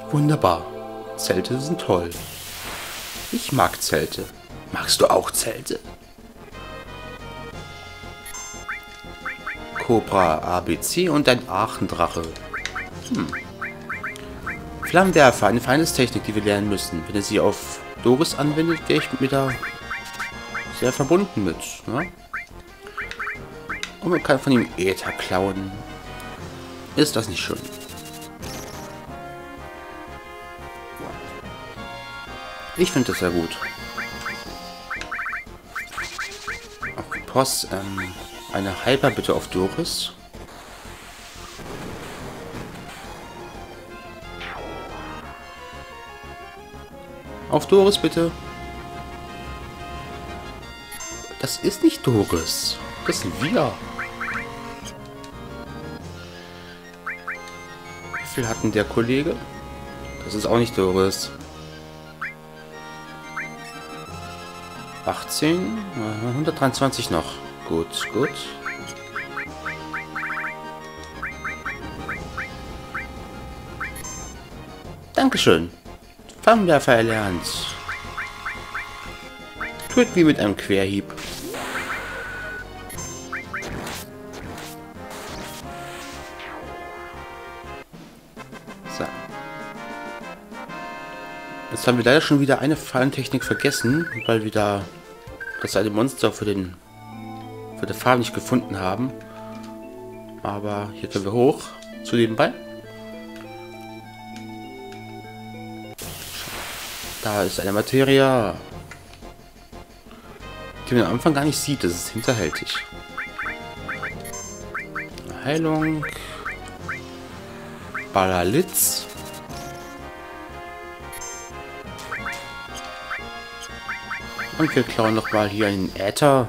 Wunderbar. Zelte sind toll. Ich mag Zelte. Magst du auch Zelte? Cobra ABC und ein Aachendrache. Flammenwerfer, eine Feindestechnik, die wir lernen müssen. Wenn ihr sie auf Doris anwendet, wäre ich mir da sehr verbunden mit. Ne? Und man kann von ihm Äther klauen. Ist das nicht schön? Ich finde das sehr gut. Auch Post, eine Hyper bitte auf Doris. Auf Doris bitte. Das ist nicht Doris. Das sind wir. Wie viel hatten der Kollege? Das ist auch nicht Doris. 18, 123 noch. Gut, gut. Dankeschön. Flammenwerfer erlernt. Tut wie mit einem Querhieb. So. Jetzt haben wir leider schon wieder eine Fallentechnik vergessen, weil wir da das eine Monster für den Pfahl nicht gefunden haben. Aber hier können wir hoch zu nebenbei. Da ist eine Materia, die man am Anfang gar nicht sieht. Das ist hinterhältig. Heilung. Balalitz. Und wir klauen noch mal hier einen Äther.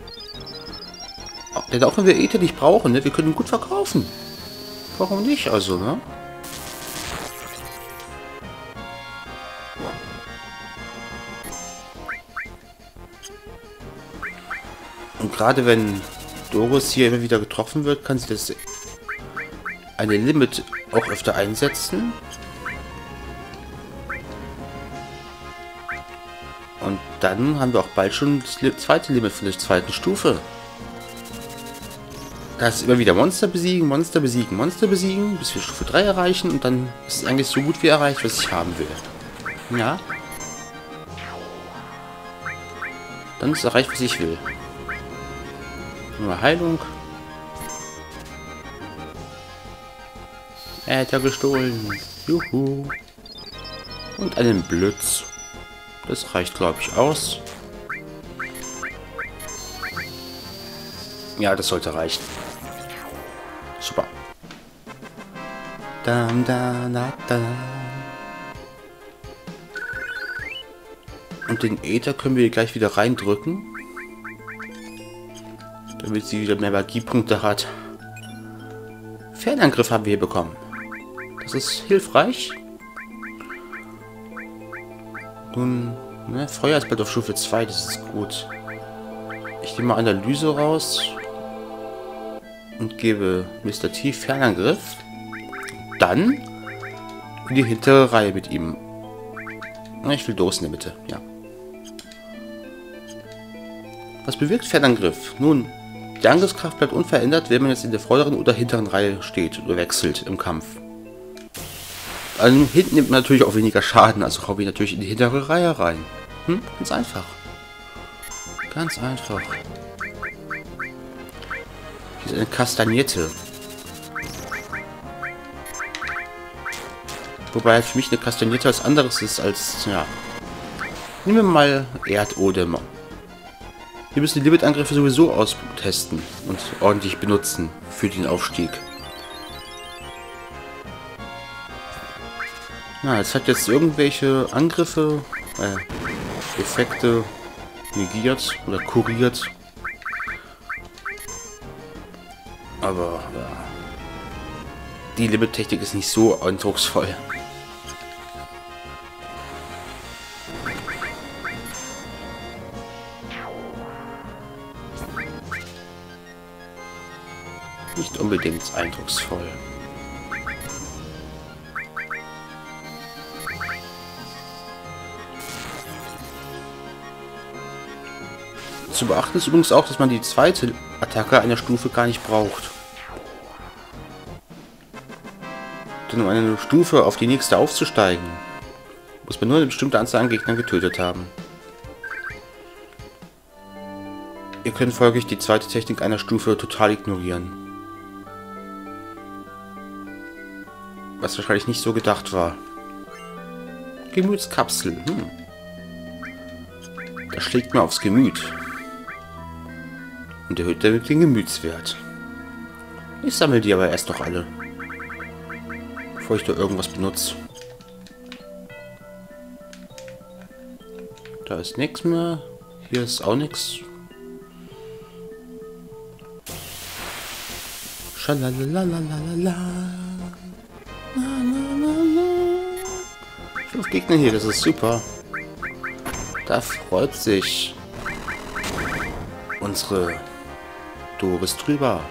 Denn auch wenn wir Äther nicht brauchen, ne, wir können ihn gut verkaufen. Warum nicht? Also, ne? Und gerade wenn Doris hier immer wieder getroffen wird, kann sie das eine Limit auch öfter einsetzen. Und dann haben wir auch bald schon das zweite Limit von der zweiten Stufe. Das ist immer wieder Monster besiegen, Monster besiegen, Monster besiegen, bis wir Stufe 3 erreichen. Und dann ist es eigentlich so gut wie erreicht, was ich haben will. Ja. Dann ist erreicht, was ich will. Nur Heilung. Äther gestohlen. Juhu. Und einen Blitz. Das reicht, glaube ich, aus. Ja, das sollte reichen. Super. Dam, da, da, da. Und den Äther können wir gleich wieder reindrücken. Damit sie wieder mehr Magiepunkte hat. Fernangriff haben wir hier bekommen. Das ist hilfreich. Nun, ne, Feuer ist bald auf Stufe 2, das ist gut. Ich nehme mal Analyse raus. Und gebe Mr. T Fernangriff. Dann in die hintere Reihe mit ihm. Ich will Doris in der Mitte, ja. Was bewirkt Fernangriff? Nun, die Angriffskraft bleibt unverändert, wenn man jetzt in der vorderen oder hinteren Reihe steht oder wechselt im Kampf. Also hinten nimmt man natürlich auch weniger Schaden, also hau ich natürlich in die hintere Reihe rein. Ganz einfach. Ganz einfach. Hier ist eine Kastagnette. Wobei für mich eine Kastagnette was anderes ist als, ja. Nehmen wir mal Erdodem. Wir müssen die Limit-Angriffe sowieso austesten und ordentlich benutzen für den Aufstieg. Na, es hat jetzt irgendwelche Angriffe, Effekte negiert oder kuriert. Aber ja, die Limit-Technik ist nicht so eindrucksvoll. Nicht unbedingt eindrucksvoll. Zu beachten ist übrigens auch, dass man die zweite Attacke einer Stufe gar nicht braucht. Denn um eine Stufe auf die nächste aufzusteigen, muss man nur eine bestimmte Anzahl an Gegnern getötet haben. Ihr könnt folglich die zweite Technik einer Stufe total ignorieren. Was wahrscheinlich nicht so gedacht war. Gemütskapsel. Das schlägt mir aufs Gemüt. Und erhöht damit den Gemütswert. Ich sammle die aber erst noch alle. Bevor ich da irgendwas benutze. Da ist nichts mehr. Hier ist auch nichts. Schalalalala. 5 Gegner hier, das ist super. Da freut sich unsere Doris drüber.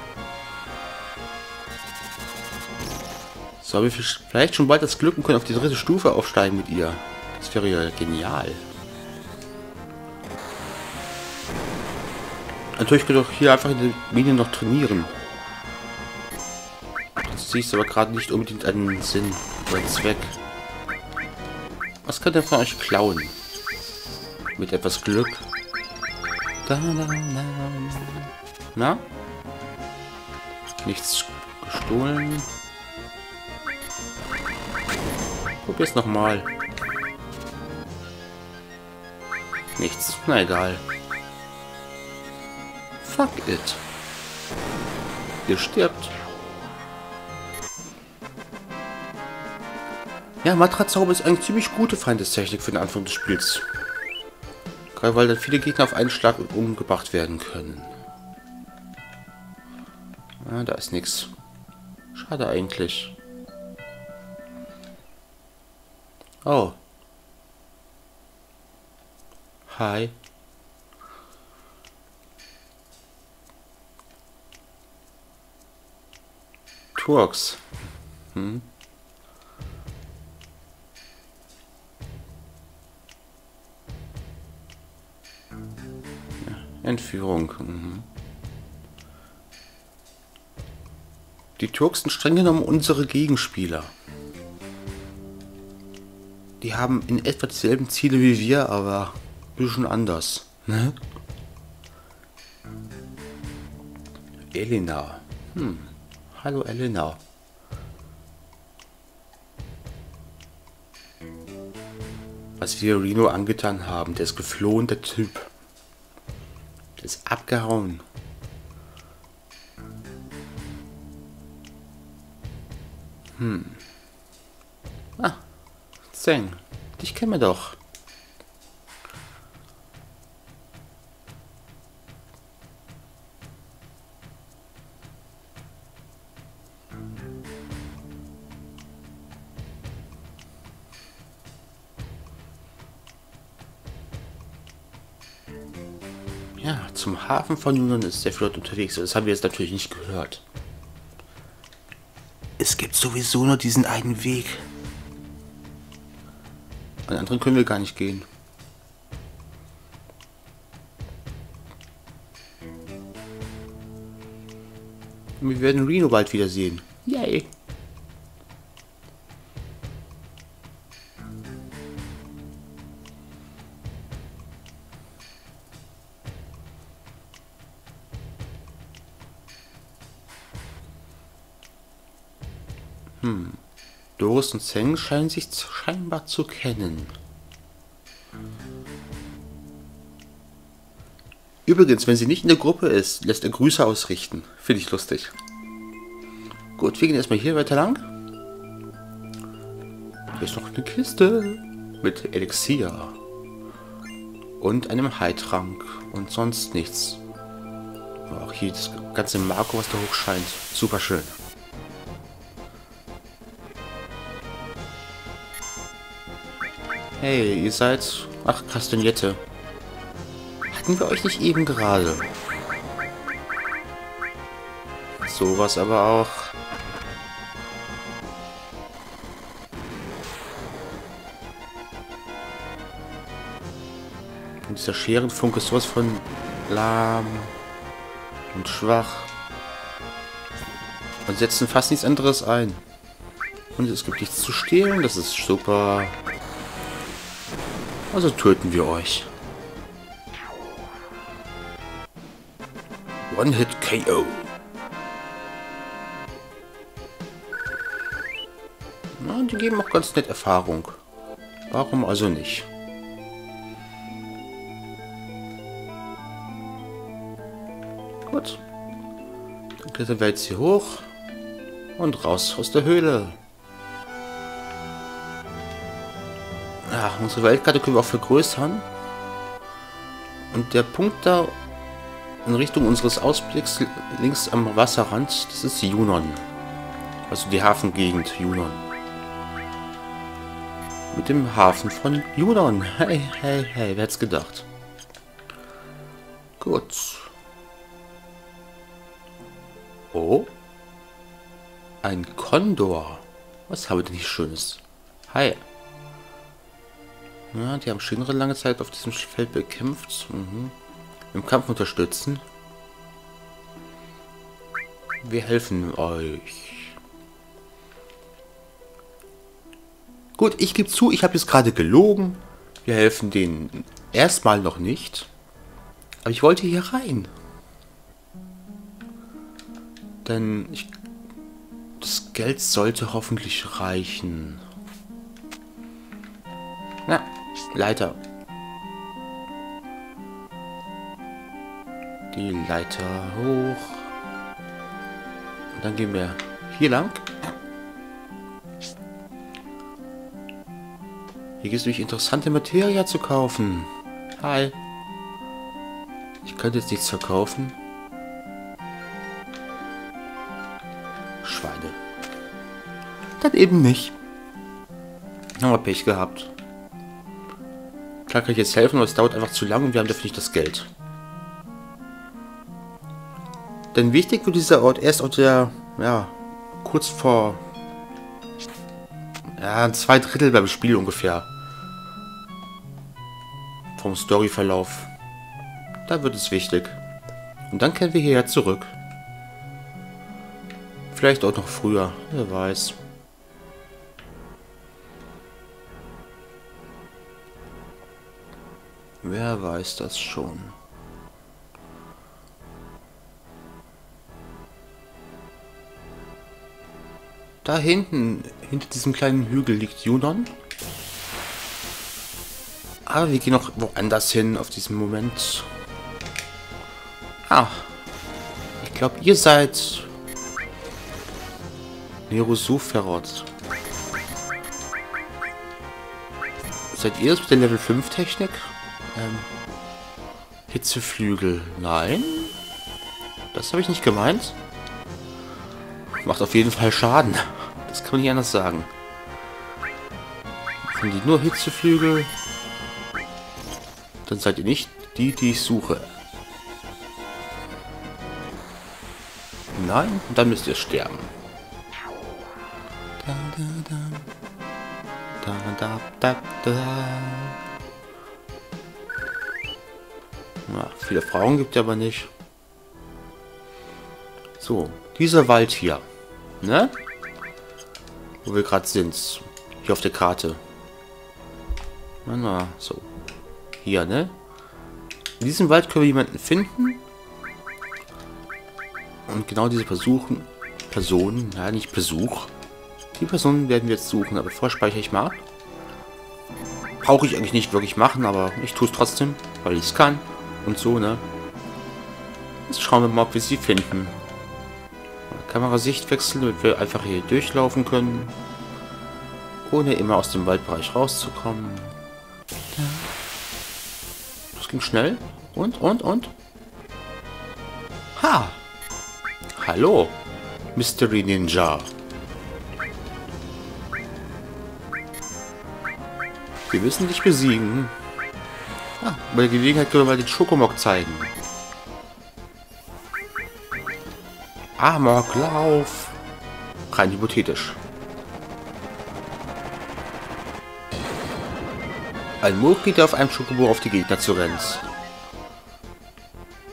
So haben wir vielleicht schon bald das Glück und können auf die 3. Stufe aufsteigen mit ihr. Das wäre ja genial. Natürlich können wir doch hier einfach in der Mine noch trainieren. Das sehe ich aber gerade nicht unbedingt einen Sinn oder einen Zweck. Was könnt ihr von euch klauen? Mit etwas Glück. Na? Nichts gestohlen. Probier's nochmal. Nichts. Na egal. Fuck it. Ihr stirbt. Ja, Matrazauber ist eine ziemlich gute Feindestechnik für den Anfang des Spiels. Gerade weil dann viele Gegner auf einen Schlag umgebracht werden können. Ah, da ist nichts. Schade eigentlich. Oh. Hi. Turks. Entführung. Die Turks sind streng genommen unsere Gegenspieler. Die haben in etwa dieselben Ziele wie wir, aber ein bisschen anders. Ne? Elena. Hallo Elena. Was wir Reno angetan haben, der ist geflohen, der Typ. Der ist abgehauen. Ah, Zeng, dich kennen wir doch. Ja, zum Hafen von Yunnan ist der Flot unterwegs. Das haben wir jetzt natürlich nicht gehört. Es gibt sowieso nur diesen einen Weg. An anderen können wir gar nicht gehen. Und wir werden Reno bald wiedersehen. Yay! Doris und Zeng scheinen sich scheinbar zu kennen. Übrigens, wenn sie nicht in der Gruppe ist, lässt er Grüße ausrichten. Finde ich lustig. Gut, wir gehen erstmal hier weiter lang. Hier ist noch eine Kiste mit Elixier. Und einem Heiltrank. Und sonst nichts. Auch hier das ganze Marco, was da hoch scheint. Super schön. Hey, ihr seid... Ach, Kastagnette. Hatten wir euch nicht eben gerade? Sowas aber auch. Und dieser Scherenfunk ist sowas von lahm und schwach und setzen fast nichts anderes ein. Und es gibt nichts zu stehlen, das ist super. Also töten wir euch. One-Hit-KO. Na, die geben auch ganz nett Erfahrung. Warum also nicht? Gut. Dann klettern wir jetzt hier hoch und raus aus der Höhle. Ja, unsere Weltkarte können wir auch vergrößern. Und der Punkt da in Richtung unseres Ausblicks links am Wasserrand, das ist Junon. Also die Hafengegend Junon. Mit dem Hafen von Junon. Hey, hey, hey, wer hätte es gedacht? Gut. Oh. Ein Kondor. Was haben wir denn hier Schönes? Hi. Ja, die haben Shinra lange Zeit auf diesem Feld bekämpft. Im Kampf unterstützen. Wir helfen euch. Gut, ich gebe zu, ich habe jetzt gerade gelogen. Wir helfen denen erstmal noch nicht. Aber ich wollte hier rein. Denn das Geld sollte hoffentlich reichen. Na, Leiter. Die Leiter hoch. Und dann gehen wir hier lang. Hier gibt es nämlich interessante Materie zu kaufen. Hi. Ich könnte jetzt nichts verkaufen. Schweine. Das eben nicht. Haben wir Pech gehabt. Klar kann ich jetzt helfen, aber es dauert einfach zu lang und wir haben dafür nicht das Geld. Denn wichtig wird dieser Ort erst auf der, ja, kurz vor, ja, 2/3 beim Spiel ungefähr. Vom Storyverlauf. Da wird es wichtig. Und dann kehren wir hierher zurück. Vielleicht auch noch früher, wer weiß. Wer weiß das schon. Da hinten, hinter diesem kleinen Hügel liegt Junon. Aber wir gehen noch woanders hin auf diesem Moment. Ah. Ich glaube, ihr seid Nerosuferot. Seid ihr das mit der Level 5 Technik? Hitzeflügel. Nein. Das habe ich nicht gemeint. Macht auf jeden Fall Schaden. Das kann man nicht anders sagen. Machen die nur Hitzeflügel? Dann seid ihr nicht die, die ich suche. Nein, dann müsst ihr sterben. Ja, viele Frauen gibt es aber nicht. So, dieser Wald hier. Ne? Wo wir gerade sind. Hier auf der Karte. Na, so. Hier, ne? In diesem Wald können wir jemanden finden. Und genau diese Personen, ja, nicht Besuch. Die Personen werden wir jetzt suchen, aber vorspeichere ich mal ab. Brauche ich eigentlich nicht wirklich machen, aber ich tue es trotzdem, weil ich es kann. Und so, ne? Jetzt schauen wir mal, ob wir sie finden. Kamerasicht wechseln, damit wir einfach hier durchlaufen können. Ohne immer aus dem Waldbereich rauszukommen. Das ging schnell. Und? Ha! Hallo, Mystery Ninja. Wir müssen dich besiegen. Ah, bei der Gelegenheit können wir mal den Schokomok zeigen. Amoklauf. Rein hypothetisch. Ein Mog geht auf einem Schokobo auf die Gegner zu rennen.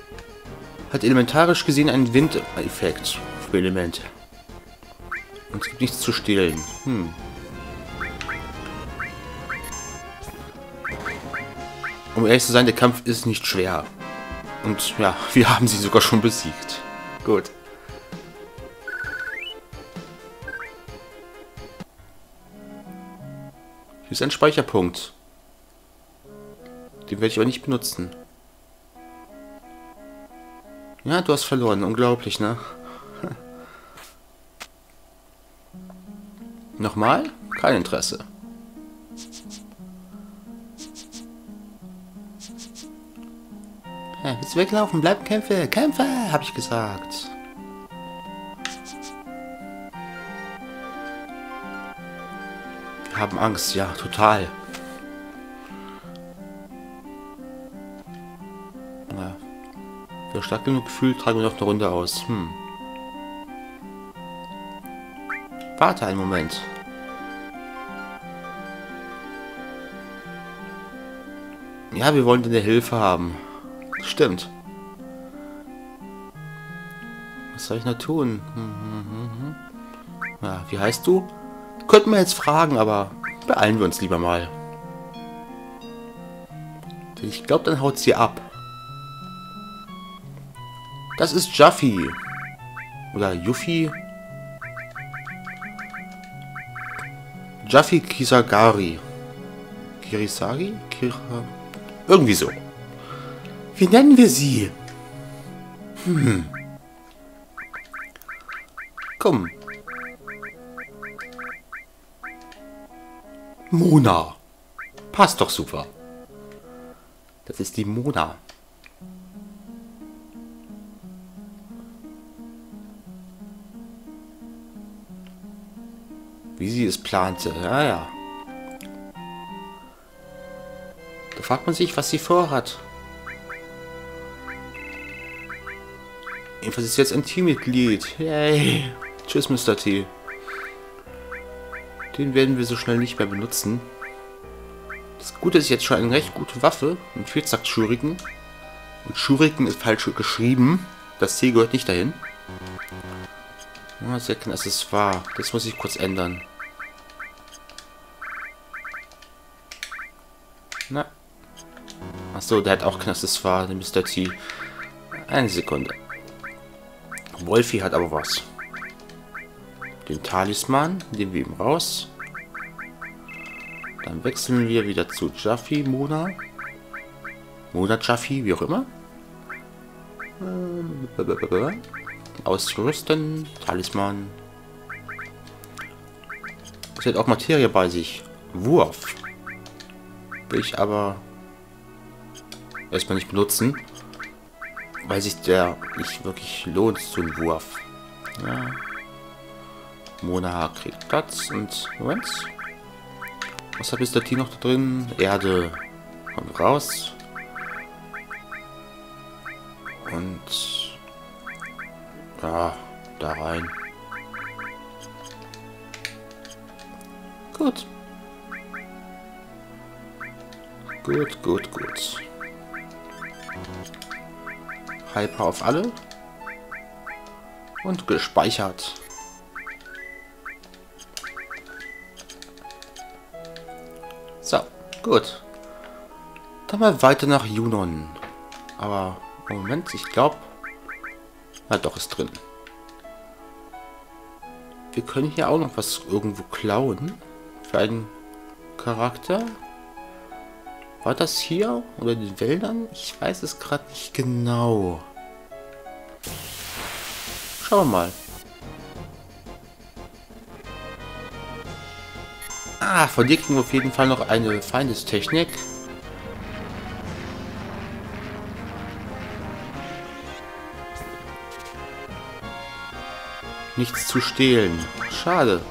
hat elementarisch gesehen einen Windeffekt für Elemente. Und es gibt nichts zu stehlen. Um ehrlich zu sein, der Kampf ist nicht schwer. Und ja, wir haben sie sogar schon besiegt. Gut. Hier ist ein Speicherpunkt. Den werde ich aber nicht benutzen. Ja, du hast verloren. Unglaublich, ne? Nochmal? Kein Interesse. Ja, willst du weglaufen? Bleib Kämpfe! Kämpfe! Hab ich gesagt. Wir haben Angst, ja, total. Ja. Für stark genug Gefühl tragen wir noch eine Runde aus. Warte einen Moment. Ja, wir wollen deine Hilfe haben. Stimmt. Was soll ich noch tun? Ja, wie heißt du? Könnten wir jetzt fragen, aber beeilen wir uns lieber mal. Ich glaube, dann haut sie ab. Das ist Jaffi. Oder Yuffie. Jaffi Kisagari. Kirisagi? Irgendwie so. Wie nennen wir sie? Komm. Mona. Passt doch super. Das ist die Mona. Wie sie es plante. Ja, ja. Da fragt man sich, was sie vorhat. Jedenfalls ist jetzt ein Teammitglied. Yay. Tschüss, Mr. T. Den werden wir so schnell nicht mehr benutzen. Das Gute ist jetzt schon eine recht gute Waffe. Ein Vierzack-Schuriken. Und Schuriken ist falsch geschrieben. Das C gehört nicht dahin. Das ist ja kein Accessoire. Das muss ich kurz ändern. Na. Achso, der hat auch kein Accessoire, der Mr. T. Eine Sekunde. Wolfie hat aber was. Den Talisman nehmen wir ihm raus. Dann wechseln wir wieder zu Jaffi, Mona. Mona, Jaffi, wie auch immer. Ausrüsten, Talisman. Es hat auch Materie bei sich. Wurf. Will ich aber erstmal nicht benutzen, weil sich der nicht wirklich lohnt, so ein Wurf. Ja. Mona kriegt Platz und Moment. Was hat Mr. T noch da drin? Erde. Kommt raus. Und ja, da rein. Gut. Gut, gut, gut. Hyper auf alle. Und gespeichert. So, gut. Dann mal weiter nach Junon. Aber Moment, ich glaube... Na doch, ist drin. Wir können hier auch noch was irgendwo klauen. Für einen Charakter. War das hier? Oder in den Wäldern? Ich weiß es gerade nicht genau. Schauen wir mal. Ah, von dir kriegen wir auf jeden Fall noch eine Feindestechnik. Nichts zu stehlen. Schade.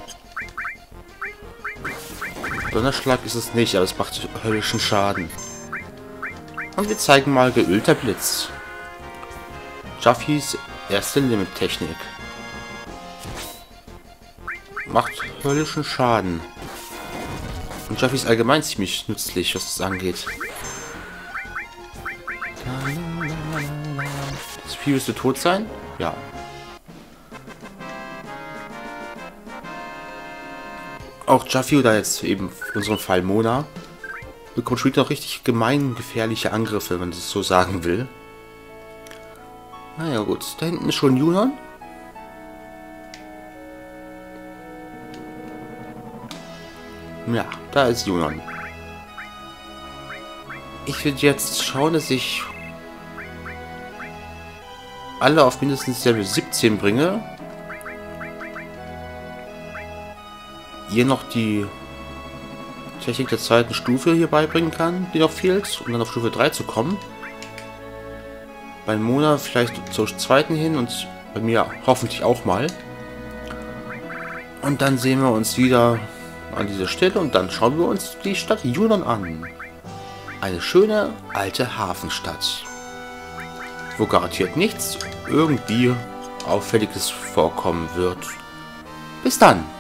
Donnerschlag ist es nicht, aber es macht höllischen Schaden. Und wir zeigen mal geölter Blitz. Jaffis erste Limit-Technik. Macht höllischen Schaden. Und Jaffi ist allgemein ziemlich nützlich, was das angeht. Das Jaffi müsste tot sein? Ja. Auch Jaffi oder jetzt eben in unserem Fall Mona bekommt später noch richtig gemeingefährliche Angriffe, wenn man das so sagen will. Naja gut, da hinten ist schon Junon. Ja, da ist Junon. Ich würde jetzt schauen, dass ich alle auf mindestens Level 17 bringe. Ihr noch die Technik der zweiten Stufe hier beibringen kann, die noch fehlt, um dann auf Stufe 3 zu kommen. Bei Mona vielleicht zur zweiten hin und bei mir hoffentlich auch mal. Und dann sehen wir uns wieder an dieser Stelle und dann schauen wir uns die Stadt Junon an. Eine schöne alte Hafenstadt, wo garantiert nichts irgendwie Auffälliges vorkommen wird. Bis dann!